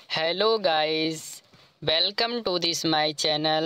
Hello guys, welcome to this my channel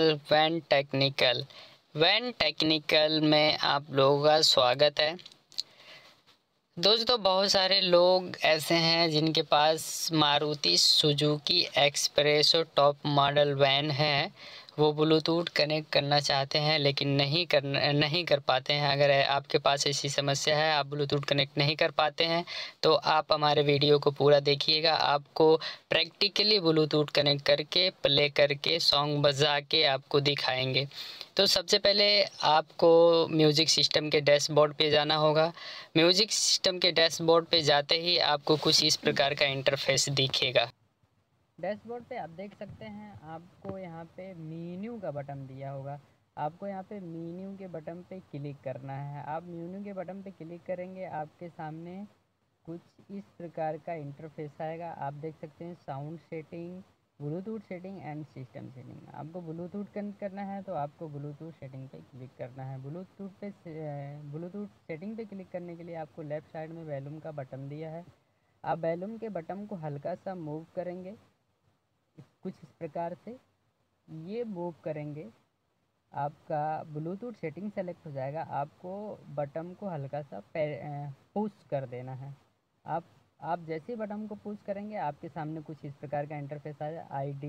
Van Technical में आप लोगों का स्वागत है। दोस्तों, बहुत सारे लोग ऐसे हैं जिनके पास Maruti Suzuki S-Presso top model वैन है। वो ब्लूटूथ कनेक्ट करना चाहते हैं लेकिन नहीं कर पाते हैं। अगर आपके पास ऐसी समस्या है, आप ब्लूटूथ कनेक्ट नहीं कर पाते हैं, तो आप हमारे वीडियो को पूरा देखिएगा। आपको प्रैक्टिकली ब्लूटूथ कनेक्ट करके प्ले करके सॉन्ग बजा के आपको दिखाएंगे। तो सबसे पहले आपको म्यूज़िक सिस्टम के डैशबोर्ड पे जाना होगा। म्यूज़िक सिस्टम के डैशबोर्ड पे जाते ही आपको कुछ इस प्रकार का इंटरफेस दिखेगा। डैशबोर्ड पे आप देख सकते हैं, आपको यहाँ पे मेन्यू का बटन दिया होगा। आपको यहाँ पे मेन्यू के बटन पे क्लिक करना है। आप मेन्यू के बटन पे क्लिक करेंगे, आपके सामने कुछ इस प्रकार का इंटरफेस आएगा। आप देख सकते हैं sound setting, Bluetooth setting and system setting. आपको ब्लूटूथ कनेक्ट करना है तो आपको ब्लूटूथ सेटिंग पे क्लिक करना है। ब्लूटूथ सेटिंग पे क्लिक करने के लिए आपको लेफ़्ट साइड में वॉल्यूम का बटन दिया है। आप वॉल्यूम के बटन को हल्का सा मूव करेंगे, कुछ इस प्रकार से ये मूव करेंगे, आपका ब्लूटूथ सेटिंग सेलेक्ट हो जाएगा। आपको बटन को हल्का सा पुश कर देना है। आप जैसे ही बटन को पुश करेंगे, आपके सामने कुछ इस प्रकार का इंटरफेस आएगा।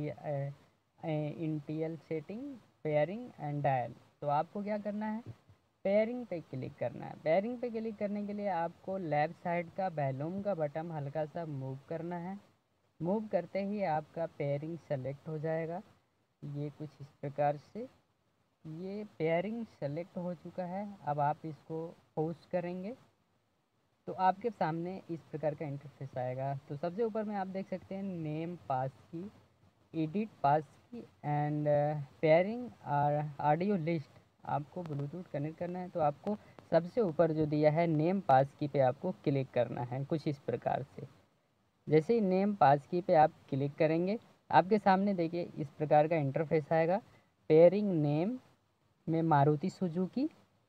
इंटीएल सेटिंग, पेयरिंग एंड डायल। तो आपको क्या करना है, पेयरिंग पे क्लिक करना है। पेयरिंग पे क्लिक करने के लिए आपको लेफ़्ट साइड का वॉल्यूम का बटन हल्का सा मूव करना है। मूव करते ही आपका पेयरिंग सेलेक्ट हो जाएगा। ये कुछ इस प्रकार से ये पेयरिंग सेलेक्ट हो चुका है। अब आप इसको पुश करेंगे तो आपके सामने इस प्रकार का इंटरफेस आएगा। तो सबसे ऊपर में आप देख सकते हैं नेम पास की, एडिट पास की एंड पेयरिंग और ऑडियो लिस्ट। आपको ब्लूटूथ कनेक्ट करना है तो आपको सबसे ऊपर जो दिया है नेम पास की पे आपको क्लिक करना है, कुछ इस प्रकार से। जैसे ही नेम पास की पे आप क्लिक करेंगे, आपके सामने देखिए इस प्रकार का इंटरफेस आएगा। पेयरिंग नेम में मारुति सुजुकी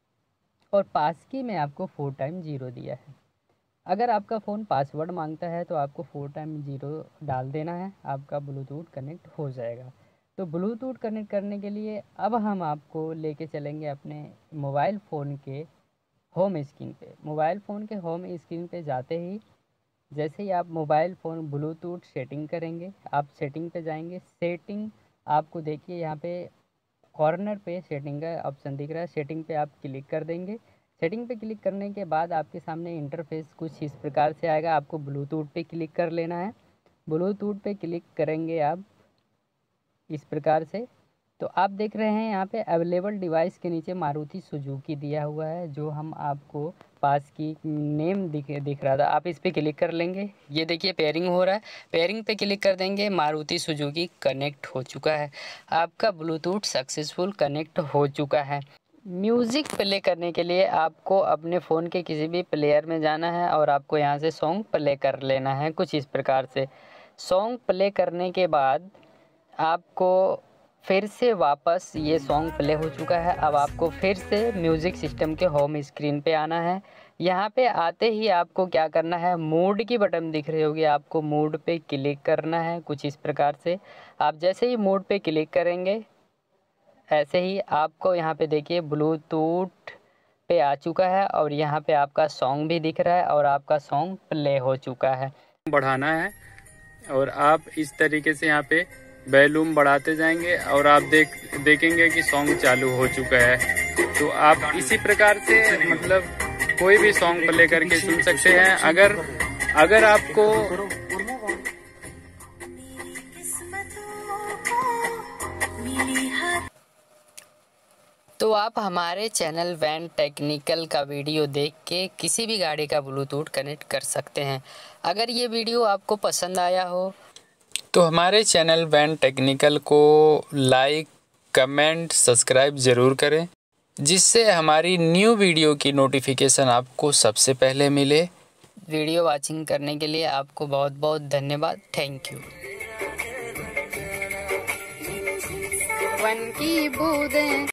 और पास की में आपको 4x0 दिया है। अगर आपका फ़ोन पासवर्ड मांगता है तो आपको 4x0 डाल देना है, आपका ब्लूटूथ कनेक्ट हो जाएगा। तो ब्लूटूथ कनेक्ट करने के लिए अब हम आपको लेके चलेंगे अपने मोबाइल फ़ोन के होम स्क्रीन पे। मोबाइल फ़ोन के होम स्क्रीन पे जाते ही जैसे ही आप मोबाइल फ़ोन ब्लूटूथ सेटिंग करेंगे, आप सेटिंग पे जाएंगे। सेटिंग आपको देखिए यहाँ पे कॉर्नर पे सेटिंग का ऑप्शन दिख रहा है, सेटिंग पे आप क्लिक कर देंगे। सेटिंग पे क्लिक करने के बाद आपके सामने इंटरफेस कुछ इस प्रकार से आएगा। आपको ब्लूटूथ पे क्लिक कर लेना है। ब्लूटूथ पे क्लिक करेंगे आप इस प्रकार से, तो आप देख रहे हैं यहाँ पे अवेलेबल डिवाइस के नीचे मारुति सुजुकी दिया हुआ है, जो हम आपको पास की नेम दिख रहा था। आप इस पे क्लिक कर लेंगे, ये देखिए पेयरिंग हो रहा है। पेयरिंग पे क्लिक कर देंगे, मारुति सुजुकी कनेक्ट हो चुका है। आपका ब्लूटूथ सक्सेसफुल कनेक्ट हो चुका है। म्यूज़िक प्ले करने के लिए आपको अपने फ़ोन के किसी भी प्लेयर में जाना है और आपको यहाँ से सॉन्ग प्ले कर लेना है, कुछ इस प्रकार से। सॉन्ग प्ले करने के बाद आपको फिर से वापस ये सॉन्ग प्ले हो चुका है। अब आपको फिर से म्यूज़िक सिस्टम के होम स्क्रीन पे आना है। यहाँ पे आते ही आपको क्या करना है, मूड की बटन दिख रही होगी, आपको मूड पे क्लिक करना है, कुछ इस प्रकार से। आप जैसे ही मूड पे क्लिक करेंगे, ऐसे ही आपको यहाँ पे देखिए ब्लूटूथ पे आ चुका है और यहाँ पे आपका सॉन्ग भी दिख रहा है और आपका सॉन्ग प्ले हो चुका है। बढ़ाना है और आप इस तरीके से यहाँ पे वॉल्यूम बढ़ाते जाएंगे और आप देखेंगे कि सॉन्ग चालू हो चुका है। तो आप इसी प्रकार से मतलब कोई भी सॉन्ग प्ले करके सुन सकते हैं। अगर आपको तो आप हमारे चैनल वैन टेक्निकल का वीडियो देख के किसी भी गाड़ी का ब्लूटूथ कनेक्ट कर सकते हैं। अगर ये वीडियो आपको पसंद आया हो तो हमारे चैनल वैन टेक्निकल को लाइक, कमेंट, सब्सक्राइब ज़रूर करें, जिससे हमारी न्यू वीडियो की नोटिफिकेशन आपको सबसे पहले मिले। वीडियो वॉचिंग करने के लिए आपको बहुत बहुत धन्यवाद। Thank you. वन की बूंदें